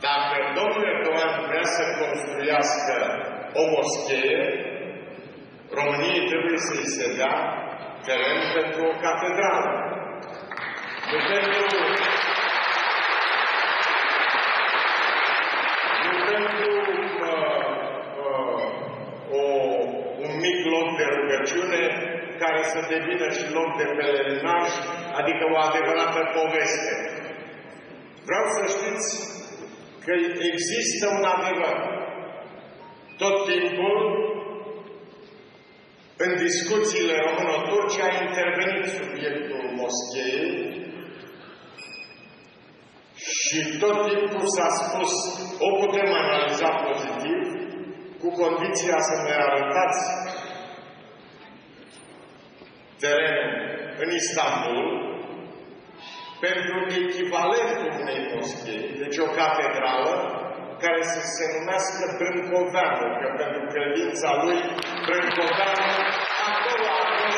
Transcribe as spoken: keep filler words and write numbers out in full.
Dacă domnul Erdogan vrea să construiască o moschee, României trebuie să-i se dea teren pentru o catedrală. Nu pentru, nu pentru uh, uh, o, un mic loc de rugăciune care să devină și loc de pelerinaj, adică o adevărată poveste. Vreau să știți că există un adevăr. Tot timpul, în discuțiile româno-turce, a intervenit subiectul moscheei și tot timpul s-a spus, o putem analiza pozitiv, cu condiția să ne arătați terenul în Istanbul pentru echivalentul unei moschei, deci o catedrală, care să se numească Brâncoveanu, că pentru credința lui Brâncoveanu acolo a fost